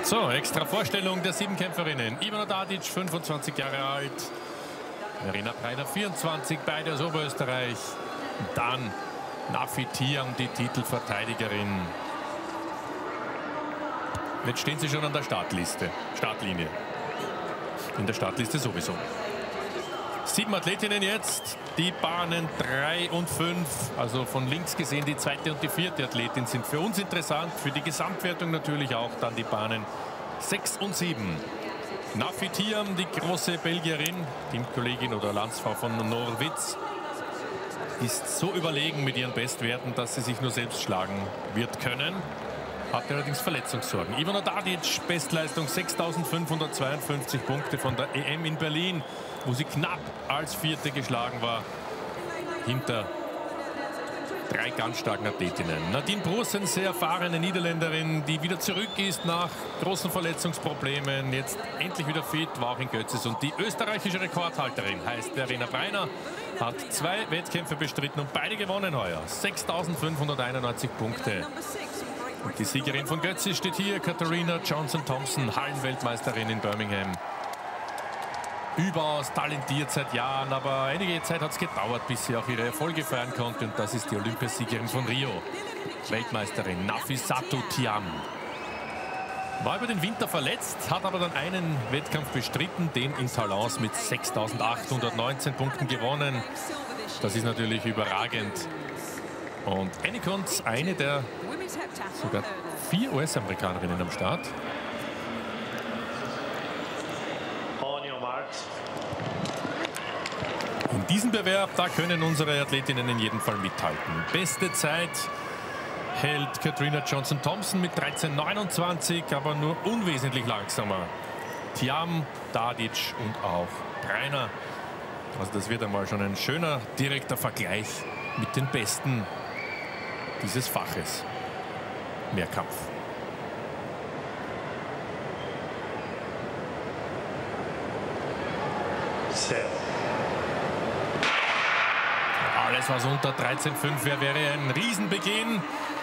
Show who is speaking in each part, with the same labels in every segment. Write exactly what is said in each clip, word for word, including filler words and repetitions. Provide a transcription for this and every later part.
Speaker 1: So, extra Vorstellung der Siebenkämpferinnen. Ivona Tadic, fünfundzwanzig Jahre alt. Verena Breiner, vierundzwanzig, beide aus Oberösterreich. Dann Nafi Thiam, die Titelverteidigerin. Jetzt stehen sie schon an der Startliste, Startlinie. In der Startliste sowieso. Sieben Athletinnen jetzt, die Bahnen drei und fünf, also von links gesehen die zweite und die vierte Athletin sind für uns interessant, für die Gesamtwertung natürlich auch dann die Bahnen sechs und sieben. Nafi Thiam, die große Belgierin, Teamkollegin oder Landsfrau von Norwitz, ist so überlegen mit ihren Bestwerten, dass sie sich nur selbst schlagen wird können. Hat allerdings Verletzungssorgen. Ivona Tadic, Bestleistung sechstausendfünfhundertzweiundfünfzig Punkte von der E M in Berlin, wo sie knapp als Vierte geschlagen war. Hinter drei ganz starken Athletinnen. Nadine Broersen, sehr erfahrene Niederländerin, die wieder zurück ist nach großen Verletzungsproblemen. Jetzt endlich wieder fit, war auch in Götzis. Und die österreichische Rekordhalterin heißt Verena Breiner, hat zwei Wettkämpfe bestritten und beide gewonnen heuer. sechstausendfünfhunderteinundneunzig Punkte. Und die Siegerin von Götzis steht hier, Katharina Johnson-Thompson, Hallenweltmeisterin in Birmingham. Überaus talentiert seit Jahren, aber einige Zeit hat es gedauert, bis sie auch ihre Erfolge feiern konnte. Und das ist die Olympiasiegerin von Rio, Weltmeisterin Nafissatou Thiam. War über den Winter verletzt, hat aber dann einen Wettkampf bestritten, den in Talence mit sechstausendachthundertneunzehn Punkten gewonnen. Das ist natürlich überragend. Und Annie Kuntz, eine der sogar vier U S-Amerikanerinnen am Start. In diesem Bewerb, da können unsere Athletinnen in jedem Fall mithalten. Beste Zeit hält Katharina Johnson-Thompson mit dreizehn neunundzwanzig, aber nur unwesentlich langsamer. Thiam, Tadic und auch Breiner. Also das wird einmal schon ein schöner, direkter Vergleich mit den Besten dieses Faches. Mehrkampf.
Speaker 2: Set.
Speaker 1: Alles, was unter dreizehn fünf wäre, wäre ein Riesenbeginn.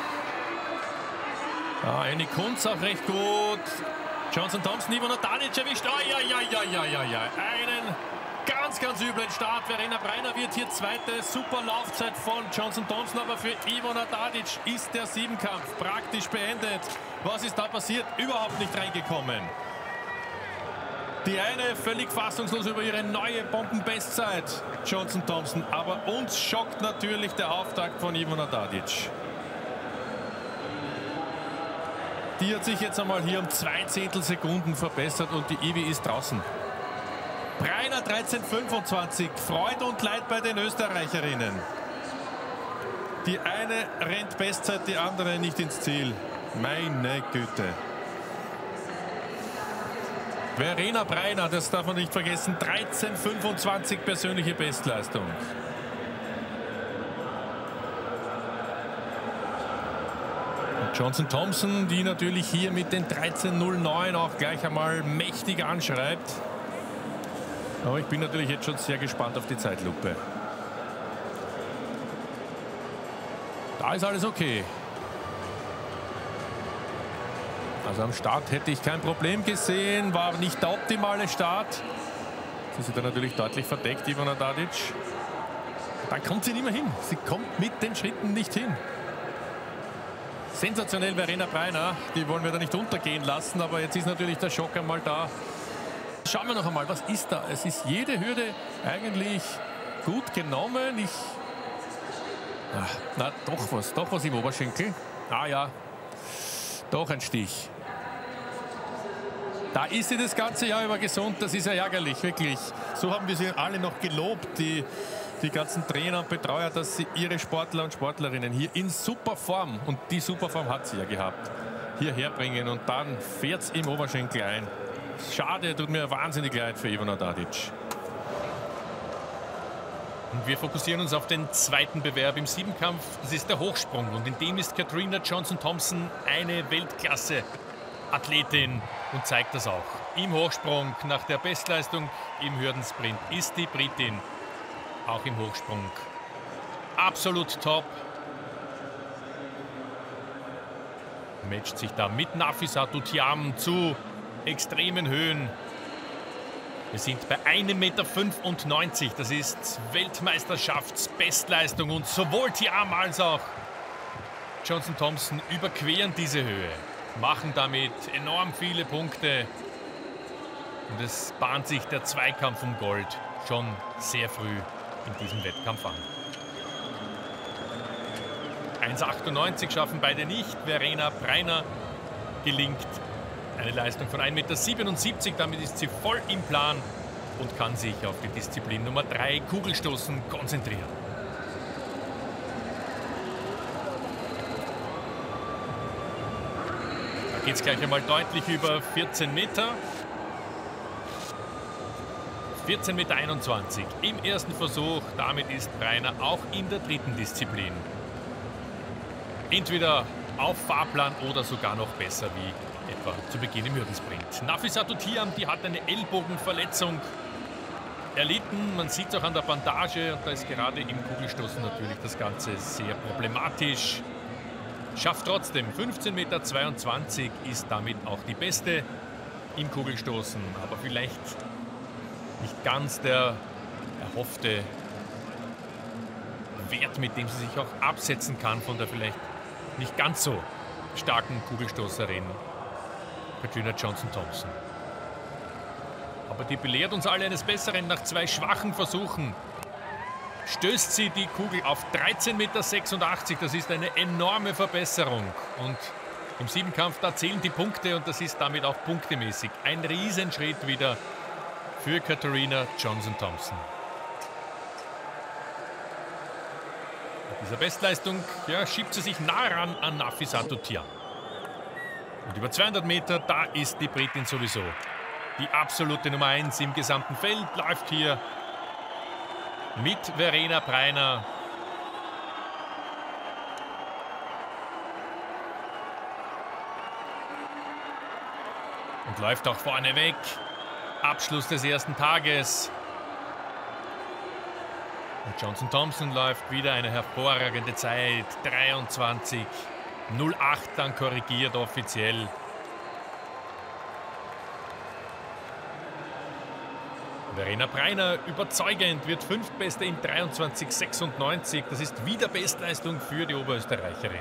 Speaker 1: Ja, Annie Kuntz auch recht gut. Johnson-Thompson, Ivona Tadic erwischt. Oh, ja, ja, ja, ja, ja, ja. Einen ganz, ganz üblen Start. Verena Breiner wird hier zweite. Super Laufzeit von Johnson-Thompson, aber für Ivona Tadic ist der Siebenkampf praktisch beendet. Was ist da passiert? Überhaupt nicht reingekommen. Die eine völlig fassungslos über ihre neue Bombenbestzeit, Johnson-Thompson. Aber uns schockt natürlich der Auftakt von Ivona Tadic. Die hat sich jetzt einmal hier um zwei Zehntelsekunden verbessert und die Ivi ist draußen. Breiner dreizehn fünfundzwanzig. Freude und Leid bei den Österreicherinnen. Die eine rennt Bestzeit, die andere nicht ins Ziel. Meine Güte. Verena Breiner, das darf man nicht vergessen, dreizehn fünfundzwanzig persönliche Bestleistung. Und Johnson-Thompson, die natürlich hier mit den dreizehn null neun auch gleich einmal mächtig anschreibt. Aber ich bin natürlich jetzt schon sehr gespannt auf die Zeitlupe. Da ist alles okay. Also am Start hätte ich kein Problem gesehen, war nicht der optimale Start. Sie ist dann natürlich deutlich verdeckt, Ivona Tadic. Dann kommt sie nicht mehr hin. Sie kommt mit den Schritten nicht hin. Sensationell Verena Breiner, die wollen wir da nicht untergehen lassen, aber jetzt ist natürlich der Schock einmal da. Schauen wir noch einmal, was ist da? Es ist jede Hürde eigentlich gut genommen. Ich ah, na, doch was, doch was im Oberschenkel. Ah ja, doch ein Stich. Da ist sie das ganze Jahr über gesund, das ist ja ärgerlich, wirklich. So haben wir sie alle noch gelobt, die, die ganzen Trainer und Betreuer, dass sie ihre Sportler und Sportlerinnen hier in super Form, und die Superform hat sie ja gehabt, hierher bringen und dann fährt es im Oberschenkel ein. Schade, tut mir wahnsinnig leid für Ivona Tadic.
Speaker 3: Und wir fokussieren uns auf den zweiten Bewerb im Siebenkampf. Das ist der Hochsprung. Und in dem ist Katharina Johnson-Thompson eine Weltklasse-Athletin und zeigt das auch. Im Hochsprung nach der Bestleistung im Hürdensprint ist die Britin auch im Hochsprung absolut top. Matcht sich da mit Nafissatou Thiam zu extremen Höhen. Wir sind bei einem Meter fünfundneunzig. Das ist Weltmeisterschaftsbestleistung. Und sowohl Thiam als auch Johnson Thompson überqueren diese Höhe. Machen damit enorm viele Punkte. Und es bahnt sich der Zweikampf um Gold schon sehr früh in diesem Wettkampf an. eins achtundneunzig schaffen beide nicht. Verena Breiner gelingt eine Leistung von ein Meter siebenundsiebzig. Damit ist sie voll im Plan und kann sich auf die Disziplin Nummer drei, Kugelstoßen, konzentrieren. Da geht es gleich einmal deutlich über vierzehn Meter. vierzehn Meter einundzwanzig im ersten Versuch. Damit ist Breiner auch in der dritten Disziplin entweder auf Fahrplan oder sogar noch besser wie etwa zu Beginn im Hürdensprint. Nafissatou Thiam, die hat eine Ellbogenverletzung erlitten. Man sieht es auch an der Bandage. Und da ist gerade im Kugelstoßen natürlich das Ganze sehr problematisch. Schafft trotzdem fünfzehn Meter zweiundzwanzig, ist damit auch die Beste im Kugelstoßen. Aber vielleicht nicht ganz der erhoffte Wert, mit dem sie sich auch absetzen kann von der vielleicht nicht ganz so starken Kugelstoßerin Katrina Johnson-Thompson. Aber die belehrt uns alle eines Besseren. Nach zwei schwachen Versuchen stößt sie die Kugel auf dreizehn Meter sechsundachtzig. Das ist eine enorme Verbesserung. Und im Siebenkampf, da zählen die Punkte und das ist damit auch punktemäßig ein Riesenschritt wieder für Katrina Johnson-Thompson. Mit dieser Bestleistung ja, schiebt sie sich nah ran an Nafissatou Thiam. Und über zweihundert Meter, da ist die Britin sowieso die absolute Nummer eins im gesamten Feld. Läuft hier mit Verena Breiner. Und läuft auch vorne weg. Abschluss des ersten Tages. Und Johnson Thompson läuft wieder eine hervorragende Zeit. dreiundzwanzig null acht dann korrigiert offiziell. Verena Breiner überzeugend, wird fünftbeste in dreiundzwanzig sechsundneunzig. Das ist wieder Bestleistung für die Oberösterreicherin.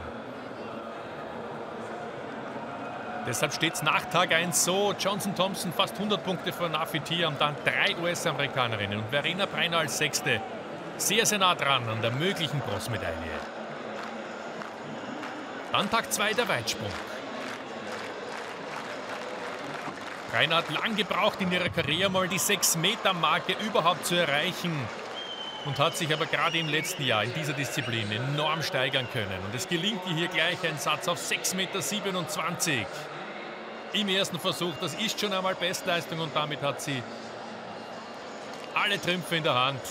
Speaker 3: Deshalb steht es nach Tag eins so. Johnson Thompson fast hundert Punkte vor Nafi Thiam, dann drei U S-Amerikanerinnen und Verena Breiner als Sechste. Sehr, sehr nah dran an der möglichen Bronzemedaille. Dann Tag zwei der Weitsprung. Breiner hat lang gebraucht in ihrer Karriere mal die sechs Meter Marke überhaupt zu erreichen und hat sich aber gerade im letzten Jahr in dieser Disziplin enorm steigern können. Und es gelingt ihr hier gleich ein Satz auf sechs Meter siebenundzwanzig im ersten Versuch. Das ist schon einmal Bestleistung und damit hat sie alle Trümpfe in der Hand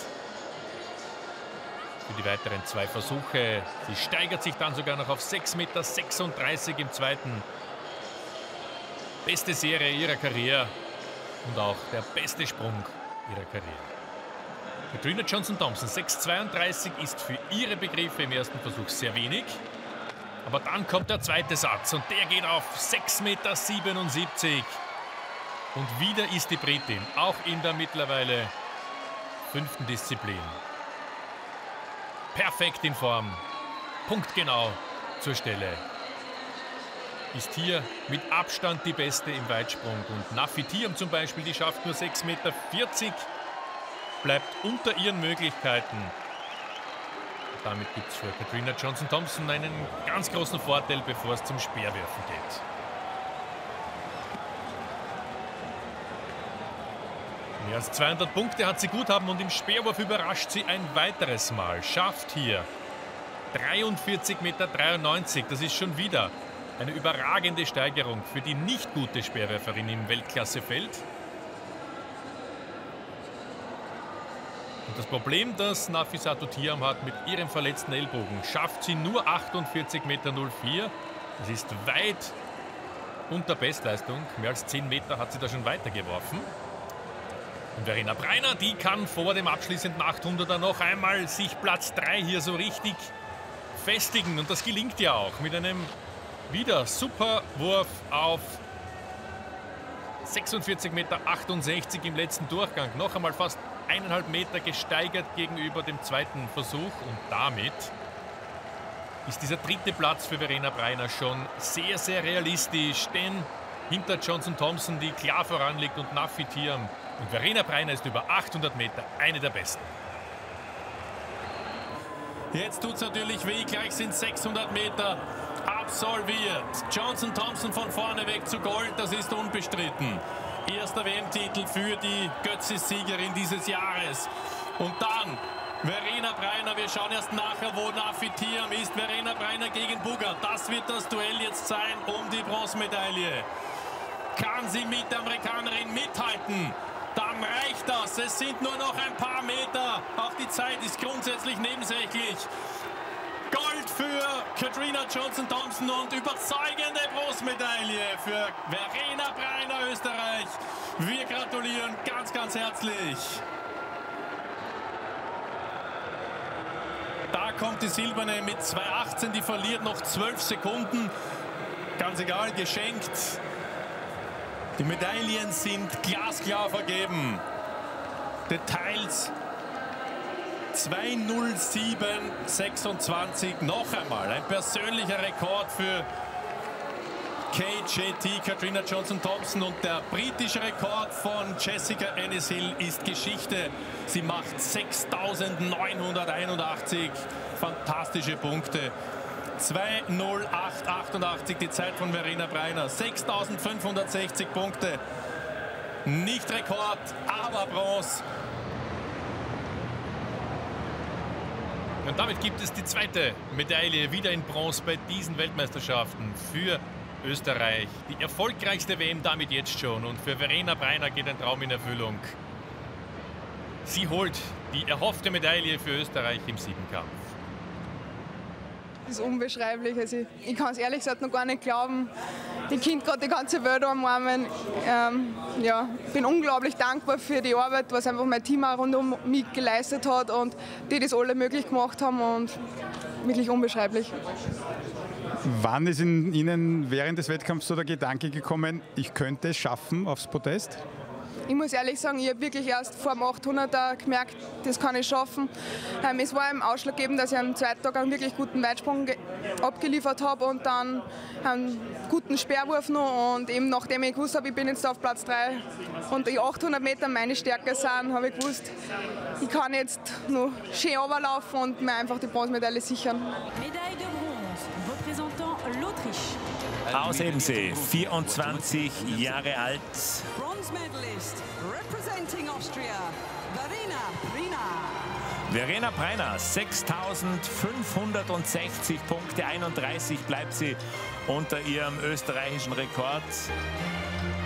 Speaker 3: für die weiteren zwei Versuche. Sie steigert sich dann sogar noch auf sechs Meter sechsunddreißig im zweiten. Beste Serie ihrer Karriere und auch der beste Sprung ihrer Karriere. Katrina Johnson-Thompson, sechs zweiunddreißig ist für ihre Begriffe im ersten Versuch sehr wenig. Aber dann kommt der zweite Satz und der geht auf sechs Meter siebenundsiebzig. Und wieder ist die Britin, auch in der mittlerweile fünften Disziplin, perfekt in Form, punktgenau zur Stelle. Ist hier mit Abstand die Beste im Weitsprung. Und Nafi Thiam zum Beispiel, die schafft nur sechs Meter vierzig, bleibt unter ihren Möglichkeiten. Und damit gibt es für Katrina Johnson-Thompson einen ganz großen Vorteil, bevor es zum Speerwerfen geht. Mehr als zweihundert Punkte hat sie gut haben und im Speerwurf überrascht sie ein weiteres Mal. Schafft hier dreiundvierzig Meter dreiundneunzig, das ist schon wieder eine überragende Steigerung für die nicht gute Speerwerferin im Weltklassefeld. Und das Problem, das Nafissatou Thiam hat mit ihrem verletzten Ellbogen, schafft sie nur achtundvierzig Meter null vier. Das ist weit unter Bestleistung. Mehr als zehn Meter hat sie da schon weitergeworfen. Und Verena Breiner, die kann vor dem abschließenden achthunderter noch einmal sich Platz drei hier so richtig festigen. Und das gelingt ja auch mit einem Wieder super Wurf auf sechsundvierzig Meter achtundsechzig im letzten Durchgang. Noch einmal fast eineinhalb Meter gesteigert gegenüber dem zweiten Versuch. Und damit ist dieser dritte Platz für Verena Breiner schon sehr, sehr realistisch. Denn hinter Johnson Thompson, die klar voranliegt, und Nafi Thiam. Und Verena Breiner ist über achthundert Meter eine der besten.
Speaker 1: Jetzt tut es natürlich weh, gleich sind sechshundert Meter absolviert. Johnson Thompson von vorne weg zu Gold, das ist unbestritten. Erster W M-Titel für die Götzis-Siegerin dieses Jahres. Und dann Verena Breiner, wir schauen erst nachher, wo Nafi Thiam ist. Verena Breiner gegen Bugger, das wird das Duell jetzt sein um die Bronzemedaille. Kann sie mit der Amerikanerin mithalten? Dann reicht das. Es sind nur noch ein paar Meter. Auch die Zeit ist grundsätzlich nebensächlich. Gold für Katrina Johnson-Thompson und überzeugende Bronzemedaille für Verena Breiner, Österreich. Wir gratulieren ganz, ganz herzlich. Da kommt die Silberne mit zwei achtzehn, die verliert noch zwölf Sekunden. Ganz egal, geschenkt. Die Medaillen sind glasklar vergeben. Details zwei null sieben sechsundzwanzig. Noch einmal ein persönlicher Rekord für K J T, Katrina Johnson-Thompson. Und der britische Rekord von Jessica Ennis-Hill ist Geschichte. Sie macht sechstausendneunhunderteinundachtzig. Fantastische Punkte. zwei null acht achtundachtzig die Zeit von Verena Breiner. sechstausendfünfhundertsechzig Punkte. Nicht Rekord, aber Bronze.
Speaker 3: Und damit gibt es die zweite Medaille wieder in Bronze bei diesen Weltmeisterschaften für Österreich. Die erfolgreichste W M damit jetzt schon. Und für Verena Breiner geht ein Traum in Erfüllung. Sie holt die erhoffte Medaille für Österreich im Siebenkampf.
Speaker 2: Das ist unbeschreiblich. Also ich, ich kann es ehrlich gesagt noch gar nicht glauben. Die Kind gerade die ganze Welt umarmen. Ähm, ja, ich bin unglaublich dankbar für die Arbeit, was einfach mein Team auch rund um mich geleistet hat und die das alle möglich gemacht haben, und wirklich unbeschreiblich.
Speaker 4: Wann ist in Ihnen während des Wettkampfs so der Gedanke gekommen, ich könnte es schaffen aufs Podest?
Speaker 2: Ich muss ehrlich sagen, ich habe wirklich erst vor dem achthunderter gemerkt, das kann ich schaffen. Ähm, es war im ausschlaggebend, dass ich am zweiten Tag einen wirklich guten Weitsprung abgeliefert habe und dann einen guten Speerwurf noch. Und eben nachdem ich gewusst habe, ich bin jetzt auf Platz drei und die achthundert Meter meine Stärke sind, habe ich gewusst, ich kann jetzt noch schön runterlaufen und mir einfach die Bronzemedaille sichern.
Speaker 5: Medaille de bronze, repräsentant l'Autriche.
Speaker 6: Aus Ebensee, vierundzwanzig Jahre alt.
Speaker 7: Bronze medalist representing Austria, Verena Breiner.
Speaker 6: Verena Breiner, sechstausendfünfhundertsechzig Punkte, einunddreißig bleibt sie unter ihrem österreichischen Rekord.